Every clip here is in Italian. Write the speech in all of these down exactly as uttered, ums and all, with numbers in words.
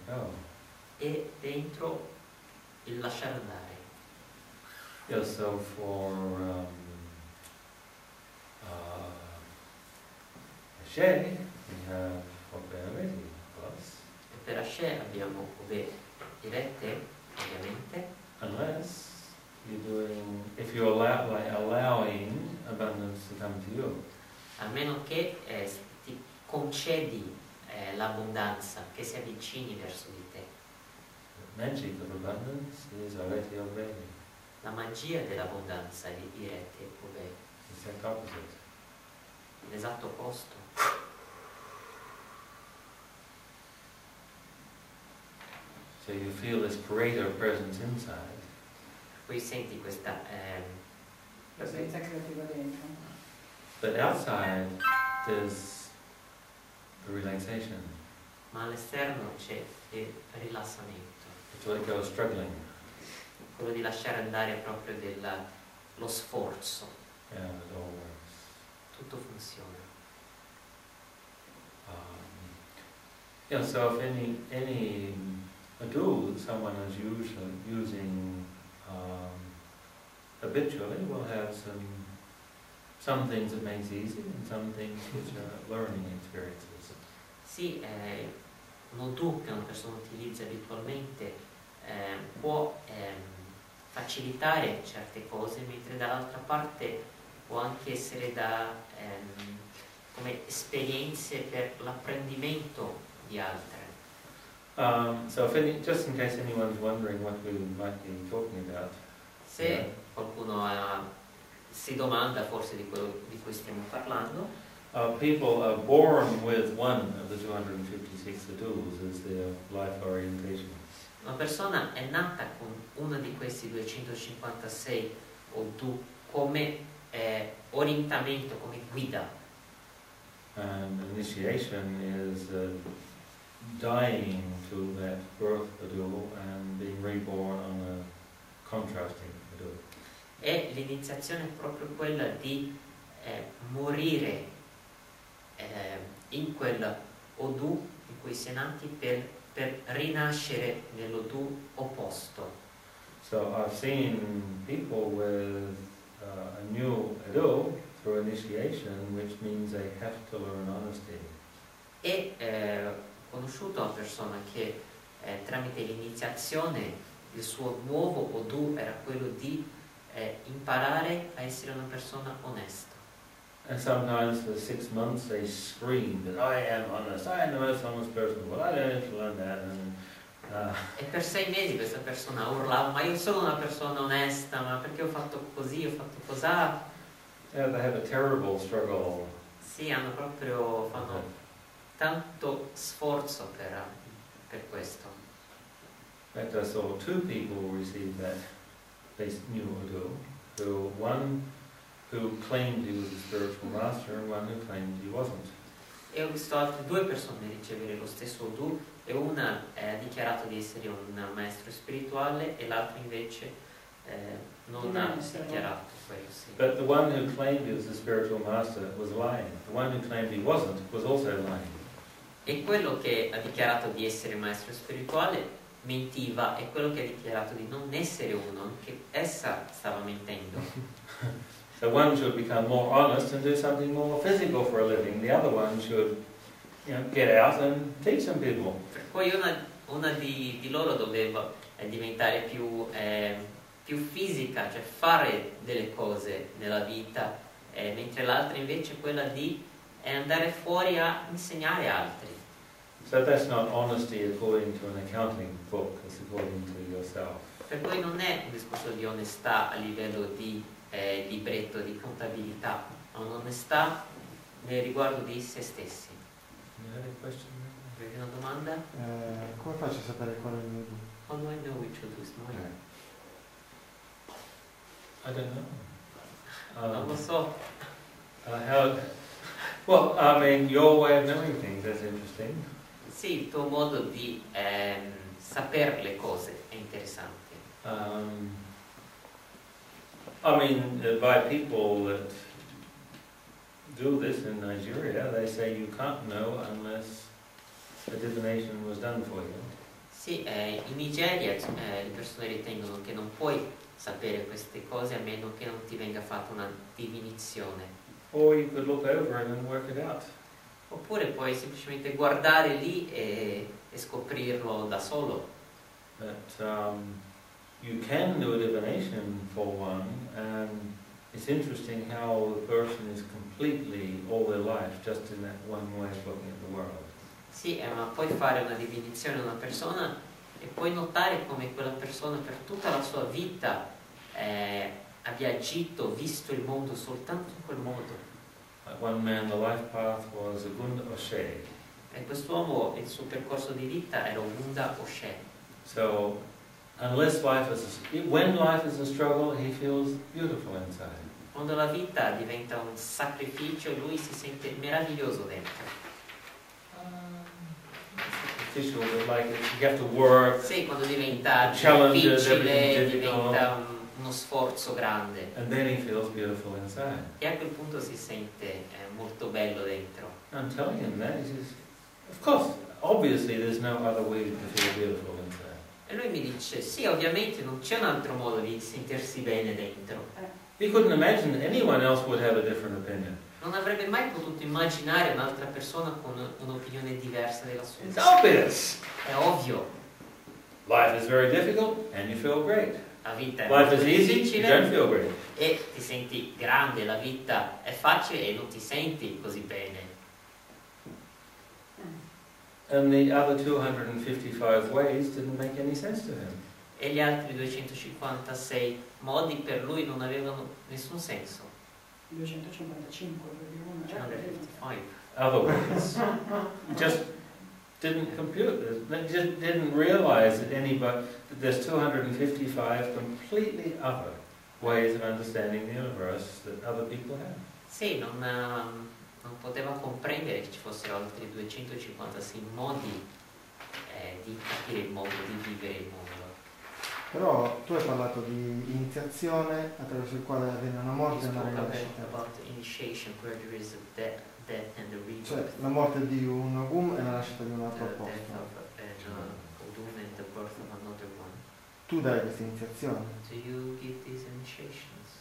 go. E dentro il lasciare andare. Yeah, so for um, uh, Ashe, we have Obereti plus. E per Ashe abbiamo Ove dirette, ovviamente. Unless you're doing, if you allow, like allowing abundance to come to you. A meno che eh, ti concedi eh, l'abbondanza, che si avvicini verso di te. The magic of abundance is Areti Obereti. La magia dell'abbondanza di dirette Ove. It's the exact opposite. L'esatto opposto. So you feel this creator presence inside. Poi senti questa ehm, Presenza creativa dentro. But outside there's the relaxation. ma all'esterno c'è il rilassamento. It's what goes struggling. Quello di lasciare andare proprio della, lo sforzo. Yeah, it all works. Tutto funziona. Um, yeah, so if any any ado someone is usually using um, habitually will have some some things it makes easy and some things which are learning experiences. Sì, eh, un odù che una persona utilizza abitualmente eh, può ehm, facilitare certe cose, mentre dall'altra parte può anche essere da ehm, come esperienze per l'apprendimento di altre. Um, so if any, just in case anyone's wondering what we might be talking about. Se Yeah. qualcuno ha, si domanda forse di quello di cui stiamo parlando, Uh, people are born with one of the two hundred fifty-six adus as their life orientation. una persona è nata con uno di questi duecentocinquantasei odù come eh, orientamento, come guida. And initiation is uh, dying to that birth adu and being reborn on a contrasting adu. E l'iniziazione è proprio quella di eh, morire eh, in quel odù in cui si è nati per, per rinascere nell'odù opposto. So I've seen people with uh, a new adu through initiation, which means they have to learn honesty. E eh, ho conosciuto una persona che eh, tramite l'iniziazione il suo nuovo odù era quello di eh, imparare a essere una persona onesta. And sometimes for six months they scream that I am honest, I am the most honest person. Well, I don't have to learn that. And, uh, E per sei mesi questa persona urlava, ma io sono una persona onesta, ma perché ho fatto così, ho fatto cos'ha? yeah, they have a terrible struggle. Sì, hanno proprio, fanno tanto sforzo per, per questo. In fact, I saw two people receive that basic new adu, who one who claimed he was a spiritual master and one who claimed he wasn't. E ho visto altre due persone ricevere lo stesso odù, e una eh, ha dichiarato di essere un maestro spirituale e l'altra invece eh, non ha dichiarato quello, sì. But the one who claimed he was a spiritual master was lying. The one who claimed he wasn't was also lying. E quello che ha dichiarato di essere maestro spirituale mentiva, e quello che ha dichiarato di non essere uno, anche essa stava mentendo. So one should become more honest and do something more physical for a living. The other one should, you know, get out and teach some people. Per cui una, una di, di loro doveva eh, diventare più, eh, più fisica, cioè fare delle cose nella vita, eh, mentre l'altra invece è quella di eh, andare fuori a insegnare altri. So that's not honesty according to an accounting book, it's according to yourself. Per cui non è un discorso di onestà a livello di eh, libretto, di contabilità, ma un'onestà nel riguardo di se stessi. You have a question? Avevi una domanda? Eh, come faccio a sapere qual è il mio odù? How do I know which odù is mine? I don't know. Non lo Um, so. uh, how, well, I mean, your way of knowing things, that's interesting. Sì, il tuo modo di ehm, sapere le cose è interessante. Um, I mean, uh, by people that do this in Nigeria, they say you can't know unless a divination was done for you. Sì, eh, in Nigeria eh, le persone ritengono che non puoi sapere queste cose a meno che non ti venga fatta una divinizione. Or you could look over it and work it out. Oppure puoi semplicemente guardare lì e, e scoprirlo da solo. That um, you can do a divination for one, and it's interesting how the person is completely all their life just in that one way of looking at the world. Sì, eh, ma puoi fare una definizione a una persona e puoi notare come quella persona per tutta la sua vita eh, abbia agito, visto il mondo soltanto in quel modo. Like one man, the life path was Agunda Oshe. E quest'uomo, il suo percorso di vita era Ogunda Oshe. So, unless life is a, when life is a struggle, he feels beautiful inside. Quando la vita diventa un sacrificio, lui si sente meraviglioso dentro. Official, but like you have to work, Sì, quando diventa challenges, difficile, everything difficult, diventa un, uno sforzo grande. and then he feels beautiful inside. E a quel punto si sente eh, molto bello dentro. I'm telling him that. He says, of course, obviously there's no other way to feel beautiful inside. E lui mi dice, sì, ovviamente non c'è un altro modo di sentirsi bene dentro. He couldn't imagine that anyone else would have a different opinion. Non avrebbe mai potuto immaginare un'altra persona con un'opinione diversa della sua. It's obvious. È ovvio. Life is very difficult and you feel great. La vita è Life molto is easy, you difficile don't feel great. e ti senti grande, la vita è facile e non ti senti così bene. And the other two hundred fifty-five ways didn't make any sense to him. E gli altri duecentocinquantasei modi per lui non avevano nessun senso. duecentocinquantacinque, duecentocinquantacinque. Other ways just didn't compute. They just didn't realize that anybody, that there's two hundred fifty-five completely other ways of understanding the universe that other people have. Sì, non, um, non poteva comprendere che ci fossero altri duecentocinquantasei modi eh, di capire il mondo, di vivere il mondo. Però tu hai parlato di iniziazione attraverso il quale avviene una morte e una rinascita. About initiation, where there is a death, death and a rebirth. Cioè la morte di un Ogum e la nascita di un The altro death posto. of an Odum and the birth of another one. Tu dai questa iniziazione. Do you give these initiations?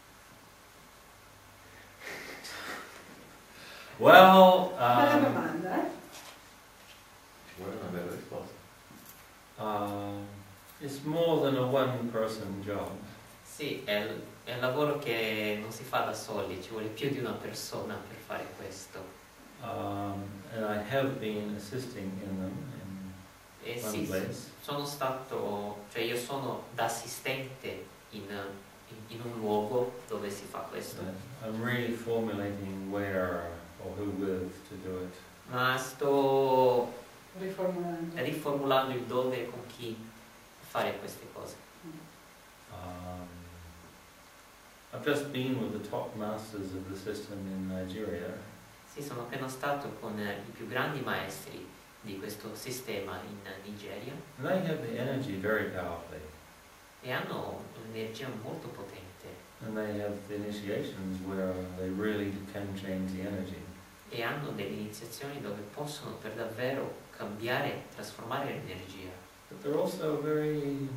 Well, Bella um, domanda, eh? Ci vuole una bella risposta. uh, it's more than a one-person job. Sì, è, è un lavoro che non si fa da soli, ci vuole più di una persona per fare questo. Um, and I have been assisting in them in E one sì, place. sono stato, cioè io sono da assistente in, in, in un luogo dove si fa questo. But I'm really formulating where or who with to do it. Ma sto Riformulando. riformulando il dove e con chi fare queste cose. Um, I've just been with the top masters of the system in Nigeria, Sì, sono appena stato con eh, i più grandi maestri di questo sistema in Nigeria and they have the energy very powerfully, e hanno un'energia molto potente and they have the initiations where they really can change the energy. e hanno delle iniziazioni dove possono per davvero cambiare, trasformare l'energia. But they're also very...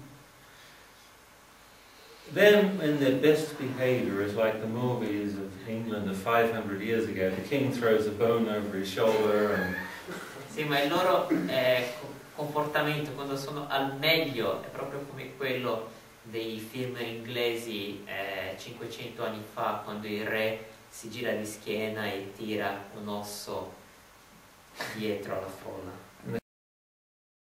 Them in their best behavior is like the movies of England of five hundred years ago. The king throws a bone over his shoulder and... Sì, ma il loro eh, co- comportamento quando sono al meglio è proprio come quello dei film inglesi eh, cinquecento anni fa, quando il re si gira di schiena e tira un osso dietro alla folla.